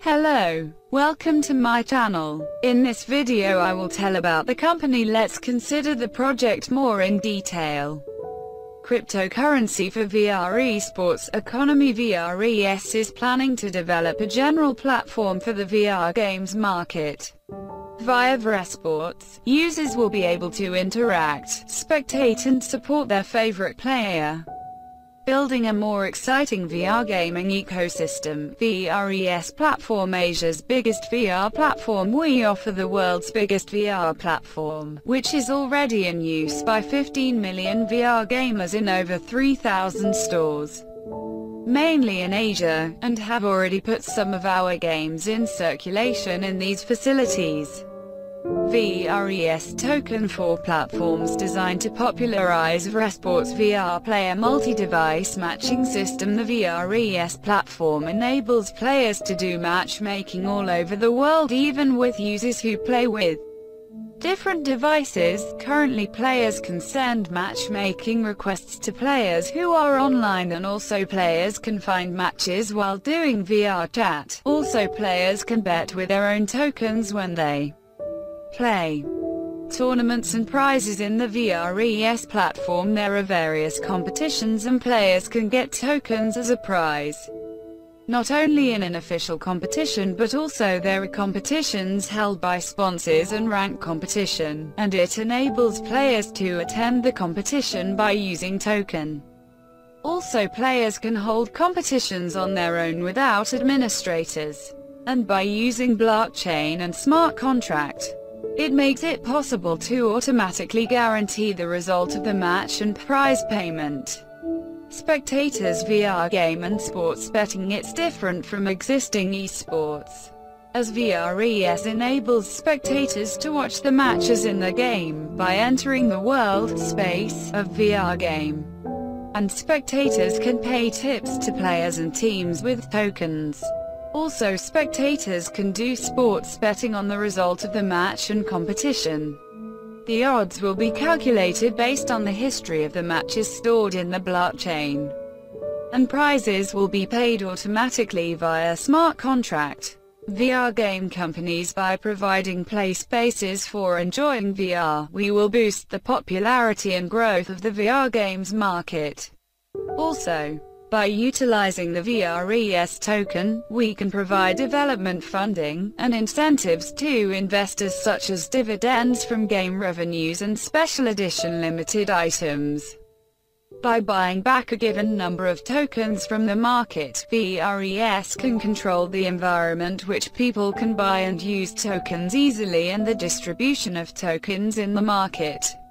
Hello, welcome to my channel. In this video I will tell about the company. Let's consider the project more in detail. Cryptocurrency for VR esports. Economy. VRES is planning to develop a general platform for the VR games market. Via VREsports, users will be able to interact, spectate and support their favorite player. Building a more exciting VR gaming ecosystem. VRES platform. Asia's biggest VR platform. We offer the world's biggest VR platform, which is already in use by 15 million VR gamers in over 3,000 stores, mainly in Asia, and have already put some of our games in circulation in these facilities. VRES Token for platforms designed to popularize VREsports VR player multi-device matching system. The VRES platform enables players to do matchmaking all over the world, even with users who play with different devices. Currently, players can send matchmaking requests to players who are online, and also players can find matches while doing VR chat. Also, players can bet with their own tokens when they play. Tournaments and prizes. In the VRES platform there are various competitions and players can get tokens as a prize. Not only in an official competition but also there are competitions held by sponsors and rank competition, and it enables players to attend the competition by using token. Also, players can hold competitions on their own without administrators, and by using blockchain and smart contract. It makes it possible to automatically guarantee the result of the match and prize payment. Spectators. VR game and sports betting. It's different from existing esports, as VRES enables spectators to watch the matches in the game by entering the world space of VR game, and spectators can pay tips to players and teams with tokens. Also, spectators can do sports betting on the result of the match and competition. The odds will be calculated based on the history of the matches stored in the blockchain, and prizes will be paid automatically via smart contract. VR game companies. By providing play spaces for enjoying VR, we will boost the popularity and growth of the VR games market. Also, by utilizing the VRES token, we can provide development funding and incentives to investors, such as dividends from game revenues and special edition limited items. By buying back a given number of tokens from the market, VRES can control the environment which people can buy and use tokens easily and the distribution of tokens in the market.